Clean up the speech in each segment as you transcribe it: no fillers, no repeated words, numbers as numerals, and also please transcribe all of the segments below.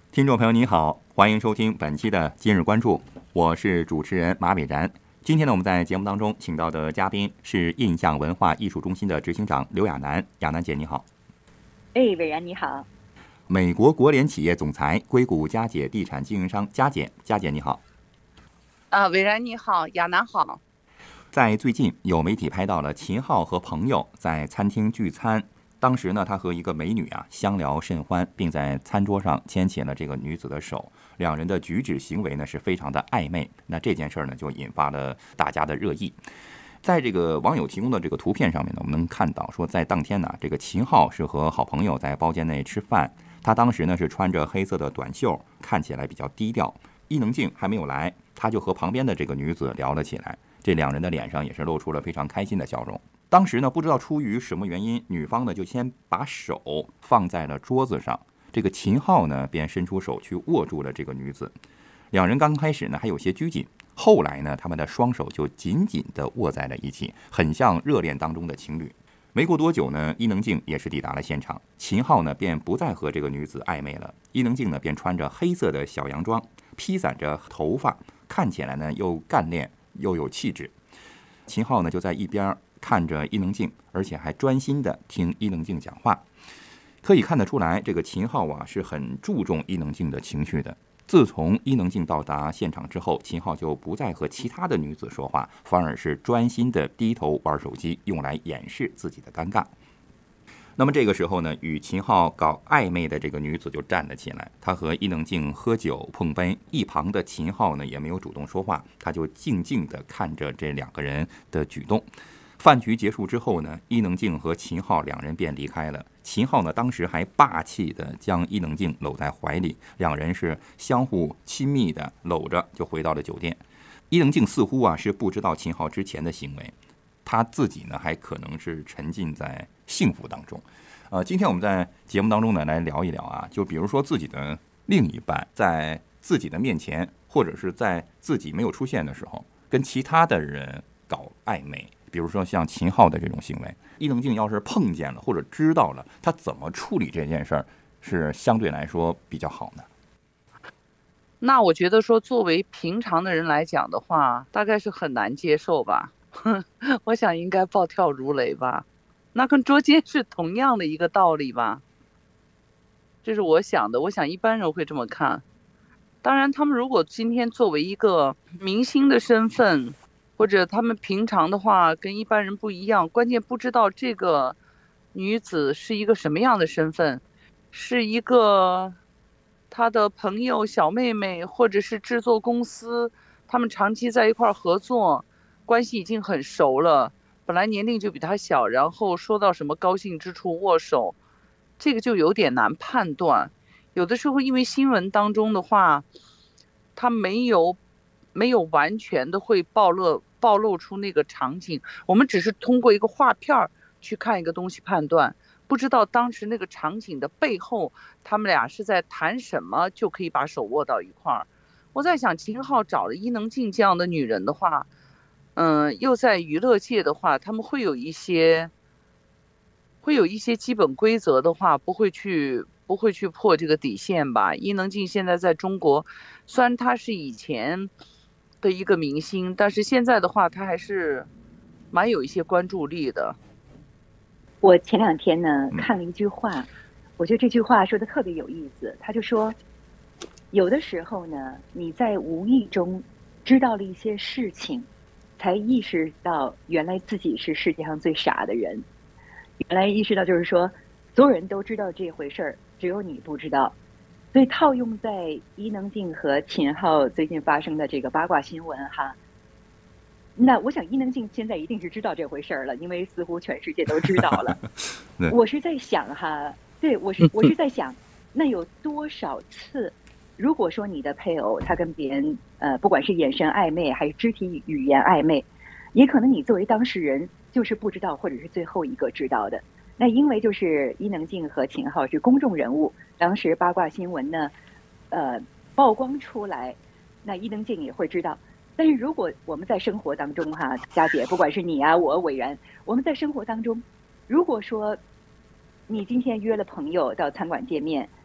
听众朋友您好，欢迎收听本期的今日关注，我是主持人马伟然。今天呢，我们在节目当中请到的嘉宾是印象文化艺术中心的执行长刘亚楠。亚楠姐你好。 伟然你好。 美国国联企业总裁、硅谷佳姐地产经营商佳姐你好。 伟然你好，亚楠好。 在最近有媒体拍到了秦昊和朋友在餐厅聚餐，当时呢，他和一个美女相聊甚欢，并在餐桌上牵起了这个女子的手，两人的举止行为呢是非常的暧昧。那这件事呢就引发了大家的热议。在这个网友提供的这个图片上面呢，我们能看到说，在当天呢，这个秦昊是和好朋友在包间内吃饭，他当时呢是穿着黑色的短袖，看起来比较低调。伊能静还没有来，他就和旁边的这个女子聊了起来，这两人的脸上也是露出了非常开心的笑容。当时呢，不知道出于什么原因，女方呢就先把手放在了桌子上，这个秦昊呢便伸出手去握住了这个女子。两人刚开始呢还有些拘谨，后来呢他们的双手就紧紧地握在了一起，很像热恋当中的情侣。没过多久呢，伊能静也是抵达了现场，秦昊呢便不再和这个女子暧昧了，伊能静呢便穿着黑色的小洋装，披散着头发，看起来呢又干练又有气质。秦昊呢就在一边看着伊能静，而且还专心地听伊能静讲话。可以看得出来，这个秦昊是很注重伊能静的情绪的。自从伊能静到达现场之后，秦昊就不再和其他的女子说话，反而是专心地低头玩手机，用来掩饰自己的尴尬。那么这个时候呢，与秦昊搞暧昧的这个女子就站了起来，她和伊能静喝酒碰杯，一旁的秦昊呢也没有主动说话，他就静静地看着这两个人的举动。饭局结束之后呢，伊能静和秦昊两人便离开了。秦昊呢，当时还霸气地将伊能静搂在怀里，两人是相互亲密地搂着就回到了酒店。伊能静似乎是不知道秦昊之前的行为，他自己呢还可能是沉浸在幸福当中。今天我们在节目当中呢来聊一聊就比如说自己的另一半在自己的面前，或者是在自己没有出现的时候，跟其他的人搞暧昧。比如说像秦昊的这种行为，伊能静要是碰见了或者知道了，他怎么处理这件事儿是相对来说比较好呢？ 那我觉得说，作为平常的人来讲的话，大概是很难接受吧。我想应该暴跳如雷吧。那跟捉奸是同样的一个道理吧。这是我想的，我想一般人会这么看。当然，他们如果今天作为一个明星的身份，或者他们平常的话跟一般人不一样，关键不知道这个女子是一个什么样的身份，是一个她的朋友、小妹妹，或者是制作公司，他们长期在一块合作，关系已经很熟了，本来年龄就比她小，然后说到什么高兴之处握手，这个就有点难判断。有的时候因为新闻当中的话，他没有完全的会暴露出那个场景，我们只是通过一个画片去看一个东西判断，不知道当时那个场景的背后他们俩是在谈什么，就可以把手握到一块儿。我在想，秦昊找了伊能静这样的女人的话，又在娱乐界的话，他们会有一些基本规则的话，不会去破这个底线吧。伊能静现在在中国，虽然她是以前的一个明星，但是现在的话她还是蛮有一些关注力的。 我前2天呢看了一句话，我觉得这句话说的特别有意思。他就说，有的时候呢，你在无意中知道了一些事情，才意识到原来自己是世界上最傻的人。原来意识到就是说，所有人都知道这回事儿，只有你不知道。所以套用在伊能静和秦昊最近发生的这个八卦新闻那我想伊能静现在一定是知道这回事儿了，因为似乎全世界都知道了。我是在想对，我是在想，那有多少次，如果说你的配偶他跟别人不管是眼神暧昧还是肢体语言暧昧，也可能你作为当事人就是不知道，或者是最后一个知道的。那因为就是伊能静和秦昊是公众人物，当时八卦新闻呢曝光出来，那伊能静也会知道。但是如果我们在生活当中佳姐，不管是你我伟然，我们在生活当中，如果说你今天约了朋友到餐馆见面，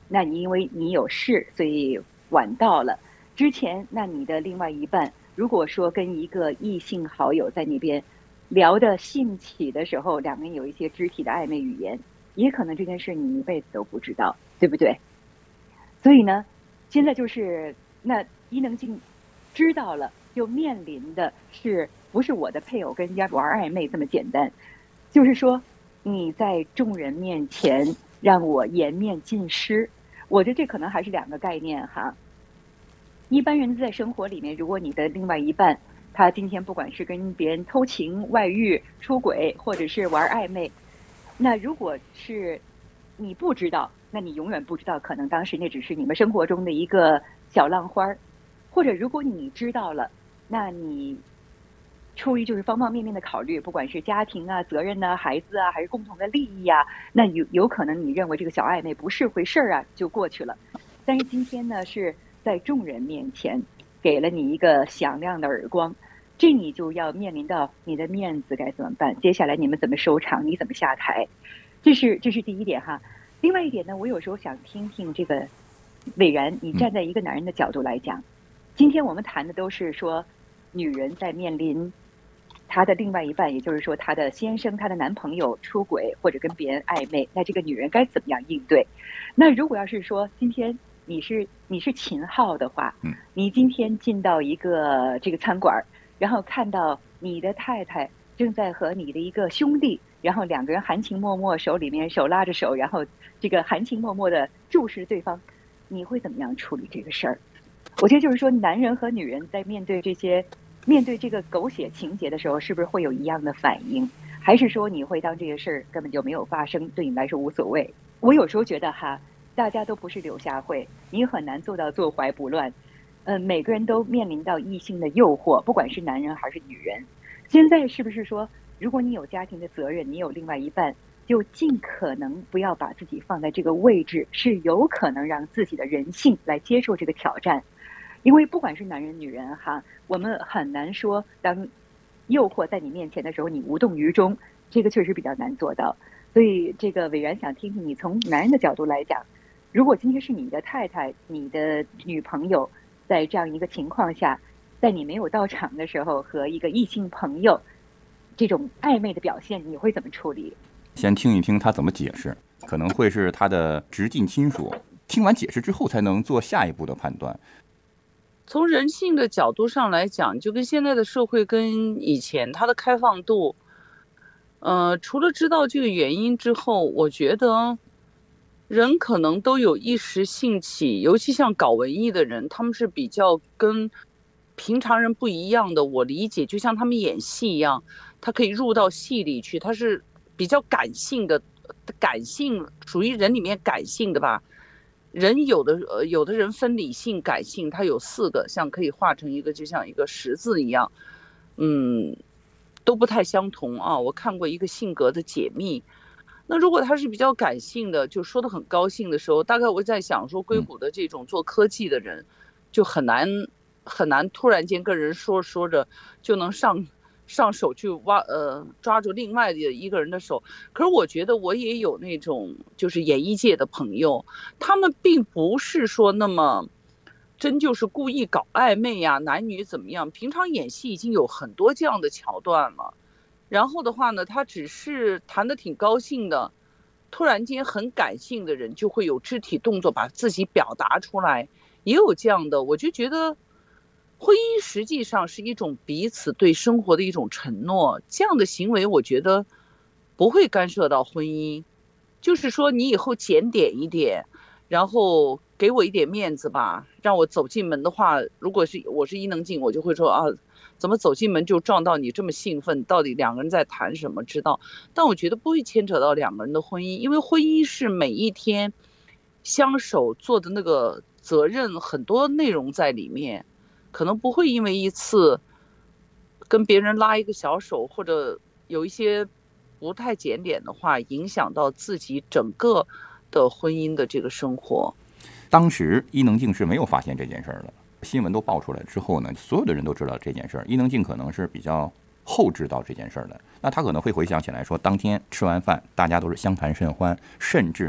那你因为你有事，所以晚到了。之前，那你的另外一半如果说跟一个异性好友在那边聊得兴起的时候，两个人有一些肢体的暧昧语言，也可能这件事你一辈子都不知道，对不对？所以呢，现在就是那伊能静知道了，就面临的是不是我的配偶跟人家玩暧昧这么简单？就是说你在众人面前让我颜面尽失，我觉得这可能还是两个概念哈。一般人在生活里面，如果你的另外一半他今天不管是跟别人偷情、外遇、出轨，或者是玩暧昧，那如果是你不知道，那你永远不知道，可能当时那只是你们生活中的一个小浪花儿。或者如果你知道了，那你出于就是方方面面的考虑，不管是家庭啊、责任啊、孩子啊，还是共同的利益啊，那有可能你认为这个小暧昧不是回事儿啊，就过去了。但是今天呢，是在众人面前给了你一个响亮的耳光，这你就要面临到你的面子该怎么办？接下来你们怎么收场？你怎么下台？这是第一点哈。另外一点呢，我有时候想听听这个伟然，你站在一个男人的角度来讲，今天我们谈的都是说，女人在面临她的另外一半，也就是说她的先生、她的男朋友出轨或者跟别人暧昧，那这个女人该怎么样应对？那如果要是说今天你是秦昊的话，你今天进到一个这个餐馆，然后看到你的太太正在和你的一个兄弟，然后两个人含情脉脉，手里面手拉着手，然后这个含情脉脉的注视对方，你会怎么样处理这个事儿？我觉得就是说，男人和女人在面对这个狗血情节的时候，是不是会有一样的反应？还是说你会当这个事儿根本就没有发生，对你来说无所谓？我有时候觉得哈，大家都不是柳下惠，你很难做到坐怀不乱。每个人都面临到异性的诱惑，不管是男人还是女人。现在是不是说，如果你有家庭的责任，你有另外一半，就尽可能不要把自己放在这个位置，是有可能让自己的人性来接受这个挑战。因为不管是男人女人哈，我们很难说当诱惑在你面前的时候你无动于衷，这个确实比较难做到。所以这个伟然想听听你从男人的角度来讲，如果今天是你的太太、你的女朋友在这样一个情况下，在你没有到场的时候和一个异性朋友这种暧昧的表现，你会怎么处理？ 先听一听他怎么解释，可能会是他的直系亲属，听完解释之后才能做下一步的判断。 从人性的角度上来讲，就跟现在的社会跟以前它的开放度，除了知道这个原因之后，我觉得人可能都有一时兴起，尤其像搞文艺的人，他们是比较跟平常人不一样的。我理解，就像他们演戏一样，他可以入到戏里去，他是比较感性的，感性属于人里面感性的吧。人有的人分理性感性，它有4个，像可以画成一个，就像一个十字一样，都不太相同啊。我看过一个性格的解密，那如果他是比较感性的，就说的很高兴的时候，大概我在想说，硅谷的这种做科技的人，就很难突然间跟人说着就能上手去抓住另外的一个人的手。可是我觉得我也有那种就是演艺界的朋友，他们并不是说那么真就是故意搞暧昧呀，男女怎么样，平常演戏已经有很多这样的桥段了。然后的话呢，他只是谈得挺高兴的，突然间很感性的人就会有肢体动作把自己表达出来，也有这样的。我就觉得婚姻实际上是一种彼此对生活的一种承诺，这样的行为我觉得不会干涉到婚姻。就是说你以后检点一点，然后给我一点面子吧，让我走进门的话，如果是我是伊能静，我就会说啊，怎么走进门就撞到你这么兴奋，到底两个人在谈什么知道。但我觉得不会牵扯到两个人的婚姻，因为婚姻是每一天相守做的那个责任很多内容在里面，可能不会因为一次跟别人拉一个小手或者有一些不太检点的话，影响到自己整个的婚姻的这个生活。 当时伊能静是没有发现这件事儿的，新闻都爆出来之后呢，所有的人都知道这件事儿。伊能静可能是比较后知道这件事儿的，那他可能会回想起来说，当天吃完饭大家都是相谈甚欢，甚至呢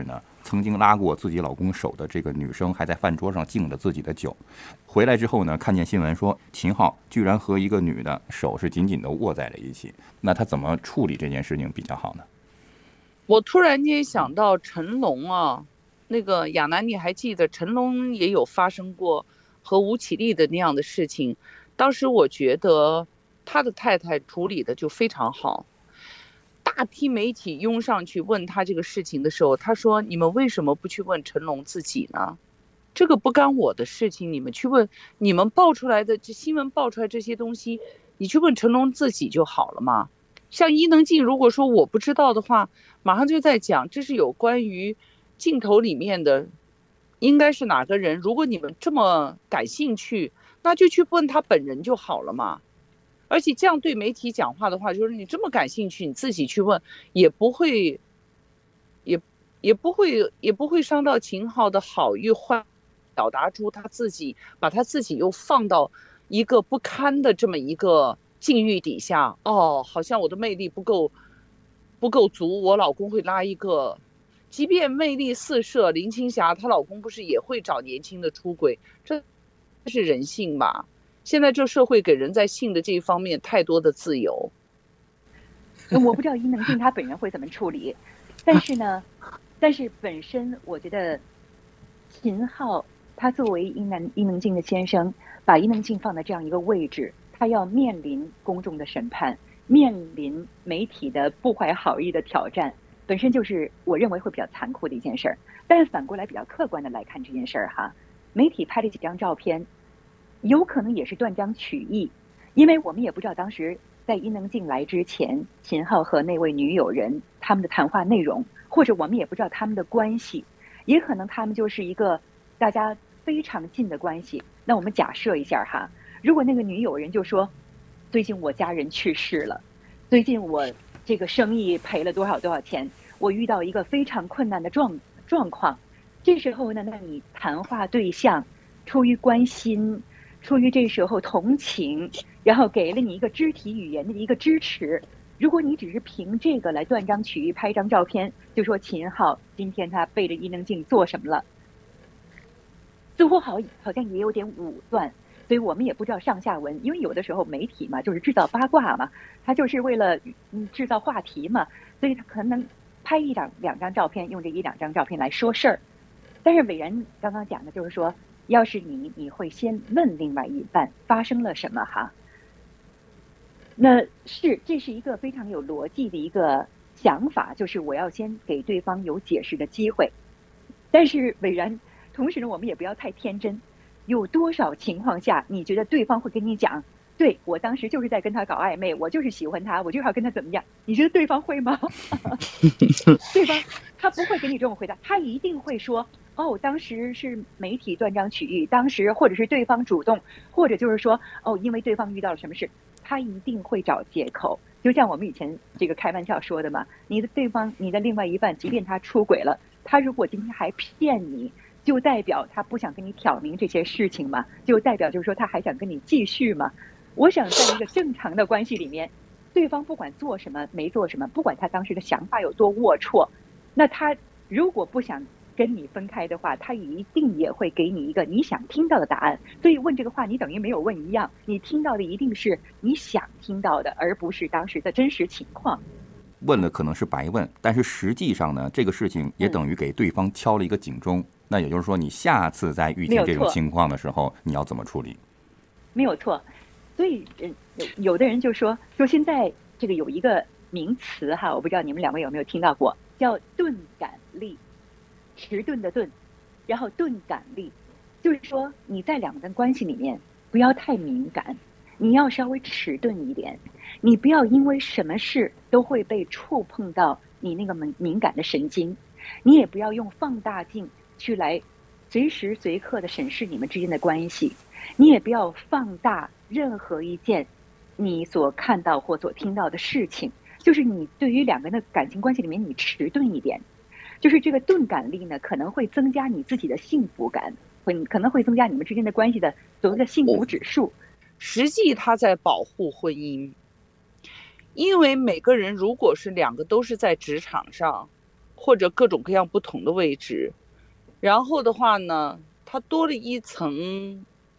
曾经拉过自己老公手的这个女生还在饭桌上敬着自己的酒，回来之后呢，看见新闻说秦昊居然和一个女的手是紧紧的握在了一起，那他怎么处理这件事情比较好呢？ 我突然间想到成龙啊，那个亚楠，你还记得成龙也有发生过和吴绮莉的那样的事情？当时我觉得他的太太处理的就非常好。大批媒体拥上去问他这个事情的时候，他说：“你们为什么不去问成龙自己呢？这个不干我的事情，你们去问，你们爆出来的这新闻爆出来这些东西，你去问成龙自己就好了嘛。”像伊能静，如果说我不知道的话，马上就在讲这是有关于镜头里面的应该是哪个人，如果你们这么感兴趣，那就去问他本人就好了嘛。而且这样对媒体讲话的话，就是你这么感兴趣，你自己去问，也不会伤到秦昊的好与坏，表达出他自己把他自己又放到一个不堪的这么一个境遇底下。哦，好像我的魅力不够足，我老公会拉一个，即便魅力四射，林青霞她老公不是也会找年轻的出轨，这是人性吧？现在这社会给人在性的这一方面太多的自由。 我不知道伊能静她本人会怎么处理，但是本身我觉得秦昊他作为伊能静的先生，把伊能静放在这样一个位置，他要面临公众的审判，面临媒体的不怀好意的挑战，本身就是我认为会比较残酷的一件事儿。但是反过来比较客观的来看这件事儿哈，媒体拍的几张照片有可能也是断章取义，因为我们也不知道当时在伊能静来之前，秦昊和那位女友人他们的谈话内容，或者我们也不知道他们的关系，也可能他们就是一个大家非常近的关系。那我们假设一下哈，如果那个女友人就说，最近我家人去世了，最近我这个生意赔了多少钱，我遇到一个非常困难的状况，这时候呢，那你谈话对象出于关心，出于这时候同情，然后给了你一个肢体语言的一个支持。如果你只是凭这个来断章取义拍张照片，就说秦昊今天他背着伊能静做什么了，似乎好像也有点武断。所以我们也不知道上下文，因为有的时候媒体嘛，就是制造八卦嘛，他就是为了制造话题嘛，所以他可能拍两张照片，用这1-2张照片来说事儿。但是伟然刚刚讲的就是说，要是你会先问另外一半发生了什么哈。这是一个非常有逻辑的一个想法，就是我要先给对方有解释的机会。但是伟然，同时呢，我们也不要太天真。有多少情况下你觉得对方会跟你讲，对，我当时就是在跟他搞暧昧，我就是喜欢他，我就是要跟他怎么样？你觉得对方会吗？对方他不会给你这种回答，他一定会说，哦，当时是媒体断章取义，当时或者是对方主动，或者就是说，哦，因为对方遇到了什么事，他一定会找借口。就像我们以前这个开玩笑说的嘛，你的另外一半，即便他出轨了，他如果今天还骗你，就代表他不想跟你挑明这些事情嘛，就代表就是说他还想跟你继续嘛。我想在一个正常的关系里面，对方不管做什么没做什么，不管他当时的想法有多龌龊，那他如果不想跟你分开的话，他一定也会给你一个你想听到的答案。所以问这个话你等于没有问一样，你听到的一定是你想听到的，而不是当时的真实情况。 问了可能是白问，但是实际上呢，这个事情也等于给对方敲了一个警钟。那也就是说，你下次再遇见这种情况的时候，你要怎么处理？ 没有错。所以有的人就说现在这个有一个名词哈，我不知道你们两位有没有听到过，叫钝感力，迟钝的钝，然后钝感力，就是说你在两个人关系里面不要太敏感，你要稍微迟钝一点，你不要因为什么事都会被触碰到你那个敏感的神经，你也不要用放大镜去来随时随刻的审视你们之间的关系，你也不要放大任何一件你所看到或所听到的事情，就是你对于两个人的感情关系里面你迟钝一点，就是这个钝感力呢，可能会增加你自己的幸福感，可能会增加你们之间的关系的所谓的幸福指数。 实际他在保护婚姻，因为每个人如果是两个都是在职场上， 或者各种各样不同的位置。然后的话呢，它多了一层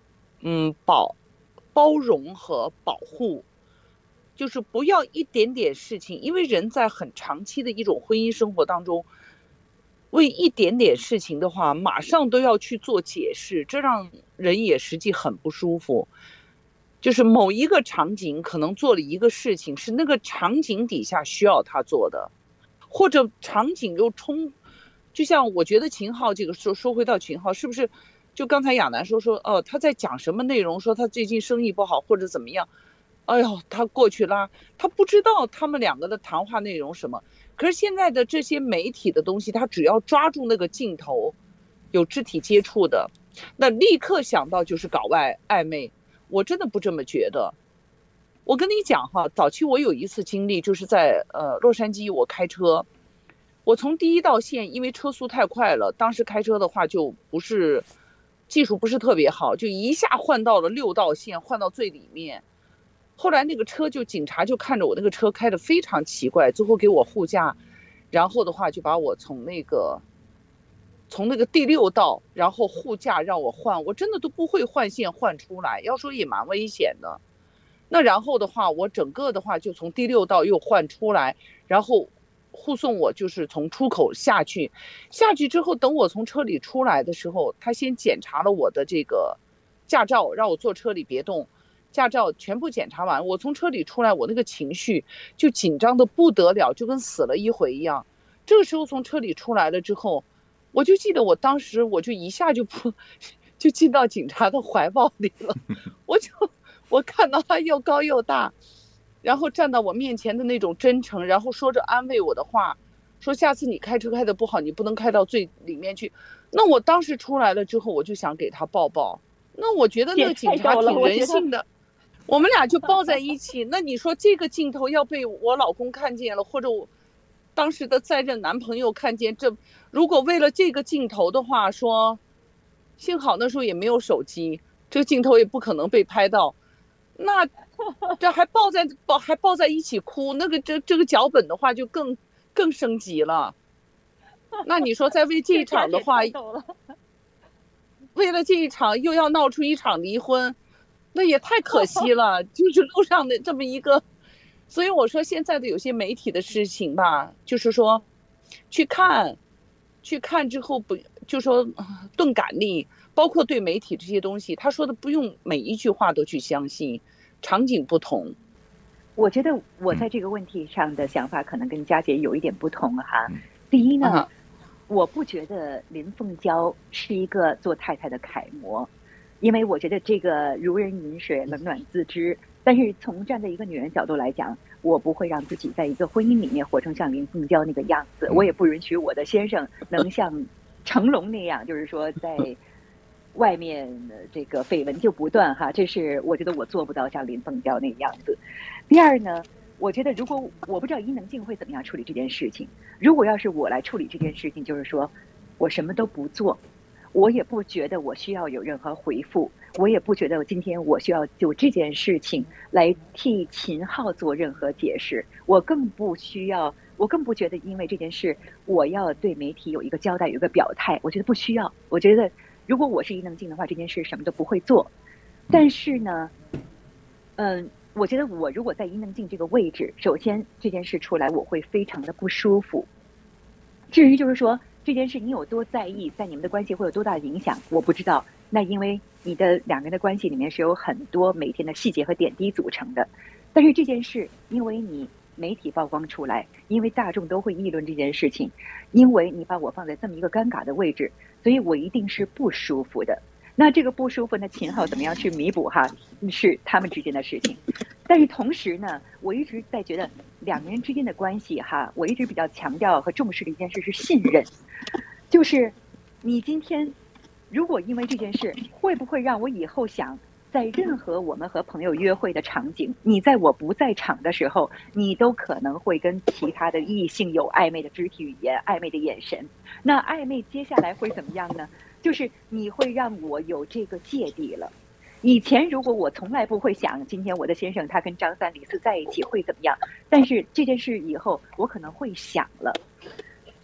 包容和保护，就是不要一点点事情，因为人在很长期的一种婚姻生活当中，为一点点事情的话，马上都要去做解释，这让人也实际很不舒服。就是某一个场景可能做了一个事情，是那个场景底下需要他做的，或者场景又就像我觉得秦昊这个说回到秦昊，是不是就刚才亚楠说他在讲什么内容，说他最近生意不好或者怎么样，哎呦，他过去啦，他不知道他们两个的谈话内容什么。可是现在的这些媒体的东西，他只要抓住那个镜头，有肢体接触的，那立刻想到就是搞暧昧。我真的不这么觉得。我跟你讲哈，早期我有一次经历，就是在洛杉矶，我开车，我从第一道线，因为车速太快了，当时开车的话就技术不是特别好，就一下换到了6道线，换到最里面。后来那个警察就看着我那个车开得非常奇怪，最后给我护驾，然后的话就把我从那个第6道，然后护驾让我换，我真的都不会换线换出来，要说也蛮危险的。那然后的话，我整个的话就从第6道又换出来，然后护送我就是从出口下去之后，等我从车里出来的时候，他先检查了我的这个驾照，让我坐车里别动，驾照全部检查完，我从车里出来，我那个情绪就紧张的不得了，就跟死了一回一样。这个时候从车里出来了之后，我就记得我当时我就一下就进到警察的怀抱里了。我看到他又高又大，然后站到我面前的那种真诚，然后说着安慰我的话，说下次你开车开得不好，你不能开到最里面去。那我当时出来了之后，我就想给他抱抱。那我觉得那个警察挺人性的，我们俩就抱在一起。那你说这个镜头要被我老公看见了，或者我当时的在任男朋友看见，如果为了这个镜头的话，说幸好那时候也没有手机，这个镜头也不可能被拍到，那这还抱在一起哭，那个这个脚本的话就更升级了。那你说在为这一场的话，为了这一场又要闹出一场离婚，那也太可惜了。就是路上的这么一个，所以我说现在的有些媒体的事情吧，就是说去看之后不就说钝感力，包括对媒体这些东西，他说的不用每一句话都去相信，场景不同。 我觉得我在这个问题上的想法可能跟佳姐有一点不同哈。第一呢，我不觉得林凤娇是一个做太太的楷模，因为我觉得这个如人饮水，冷暖自知。但是从站在一个女人角度来讲，我不会让自己在一个婚姻里面活成像林凤娇那个样子，我也不允许我的先生能像成龙那样，就是说在外面这个绯闻就不断哈，这是我觉得我做不到像林凤娇那个样子。第二呢，我觉得如果我不知道伊能静会怎么样处理这件事情，如果要是我来处理这件事情，就是说我什么都不做，我也不觉得我需要有任何回复，我也不觉得今天我需要就这件事情来替秦昊做任何解释，我更不觉得因为这件事我要对媒体有一个交代，有一个表态，我觉得不需要。我觉得如果我是伊能静的话，这件事什么都不会做。但是呢，我觉得我如果在伊能静这个位置，首先这件事出来我会非常的不舒服。至于就是说这件事你有多在意，在你们的关系会有多大的影响，我不知道。那因为你的两个人的关系里面是有很多每天的细节和点滴组成的。但是这件事因为你媒体曝光出来，因为大众都会议论这件事情，因为你把我放在这么一个尴尬的位置，所以我一定是不舒服的。那这个不舒服呢，秦昊怎么样去弥补哈，是他们之间的事情。但是同时呢，我一直在觉得两个人之间的关系哈，我一直比较强调和重视的一件事是信任。就是你今天如果因为这件事，会不会让我以后想在任何我们和朋友约会的场景，你在我不在场的时候，你都可能会跟其他的异性有暧昧的肢体语言、暧昧的眼神。那暧昧接下来会怎么样呢？就是你会让我有这个芥蒂了。以前如果我从来不会想今天我的先生他跟张三李四在一起会怎么样，但是这件事以后我可能会想了。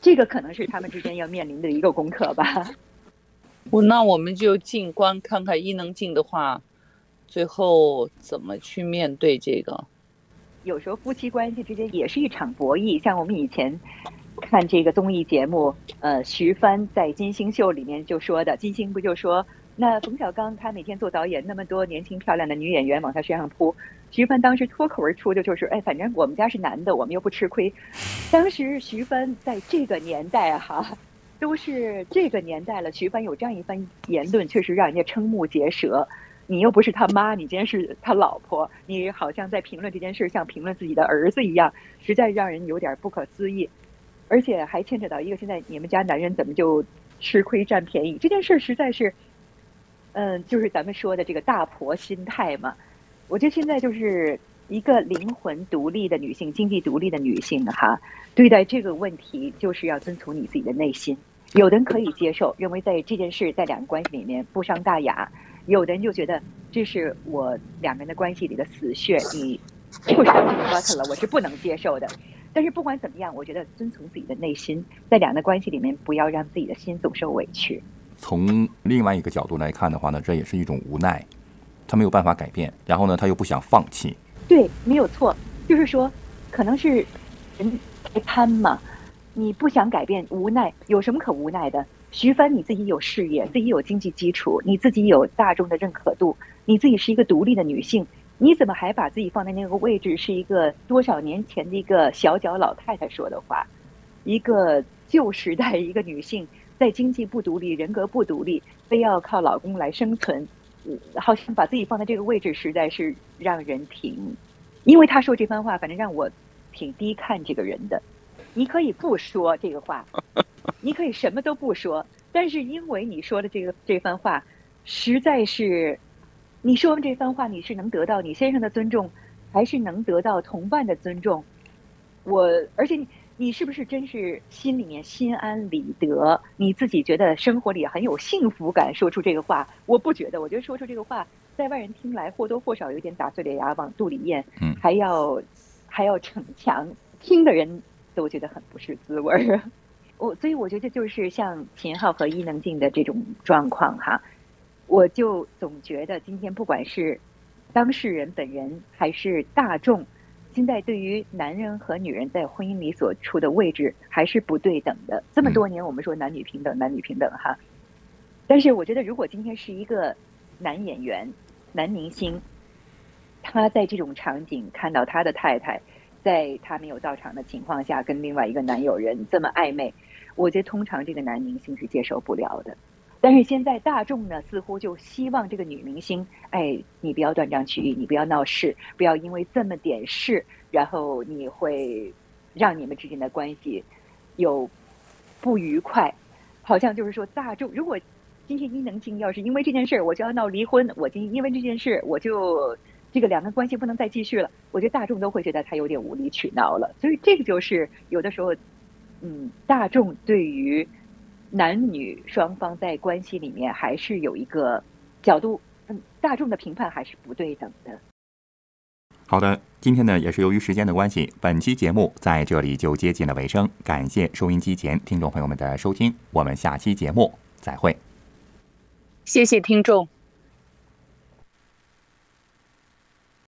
这个可能是他们之间要面临的一个功课吧。 那我们就静观看看伊能静的话，最后怎么去面对这个。 有时候夫妻关系之间也是一场博弈，像我们以前看这个综艺节目，徐帆在金星秀里面就说的，金星不就说，那冯小刚他每天做导演，那么多年轻漂亮的女演员往他身上扑，徐帆当时脱口而出的就是，哎，反正我们家是男的，我们又不吃亏。当时徐帆在这个年代哈，都是这个年代了，徐帆有这样一番言论，确实让人家瞠目结舌。你又不是他妈，你竟然是他老婆，你好像在评论这件事像评论自己的儿子一样，实在让人有点不可思议。而且还牵扯到一个，现在你们家男人怎么就吃亏占便宜这件事，实在是就是咱们说的这个大婆心态嘛。我觉得现在就是一个灵魂独立的女性，经济独立的女性哈，对待这个问题就是要遵从你自己的内心。有的人可以接受，认为在这件事在两个关系里面不伤大雅，有的人就觉得这是我两个人的关系里的死穴，你push down to the button了，我是不能接受的。但是不管怎么样，我觉得遵从自己的内心，在两个人的关系里面不要让自己的心总受委屈。 从另外一个角度来看的话呢，这也是一种无奈，他没有办法改变，然后呢他又不想放弃。 对，没有错，就是说可能是人太贪嘛，你不想改变，无奈，有什么可无奈的？徐帆你自己有事业，自己有经济基础，你自己有大众的认可度，你自己是一个独立的女性，你怎么还把自己放在那个位置，是一个多少年前的一个小脚老太太说的话，一个旧时代一个女性在经济不独立，人格不独立，非要靠老公来生存，好像把自己放在这个位置，实在是让人挺，因为他说这番话，反正让我挺低看这个人的。你可以不说这个话，你可以什么都不说，但是因为你说的这番话，实在是，你说完这番话，你是能得到你先生的尊重，还是能得到同伴的尊重？而且你是不是真是心里面心安理得？你自己觉得生活里很有幸福感，说出这个话，我不觉得。我觉得说出这个话，在外人听来或多或少有点打碎了牙往肚里咽，还要逞强，听的人都觉得很不是滋味儿。所以我觉得就是像秦昊和伊能静的这种状况哈，我就总觉得今天不管是当事人本人还是大众，现在对于男人和女人在婚姻里所处的位置还是不对等的。这么多年我们说男女平等，男女平等哈，但是我觉得如果今天是一个男演员、男明星，他在这种场景看到他的太太在他没有到场的情况下跟另外一个男友人这么暧昧，我觉得通常这个男明星是接受不了的。但是现在大众呢，似乎就希望这个女明星，哎，你不要断章取义，你不要闹事，不要因为这么点事，然后你会让你们之间的关系有不愉快。好像就是说，大众如果今天伊能静要是因为这件事我就要闹离婚，我因为这件事我就这个两个关系不能再继续了，我觉得大众都会觉得他有点无理取闹了。所以这个就是有的时候，大众对于男女双方在关系里面还是有一个角度，大众的评判还是不对等的。 好的，今天呢也是由于时间的关系，本期节目在这里就接近了尾声。感谢收音机前听众朋友们的收听，我们下期节目再会。 谢谢听众。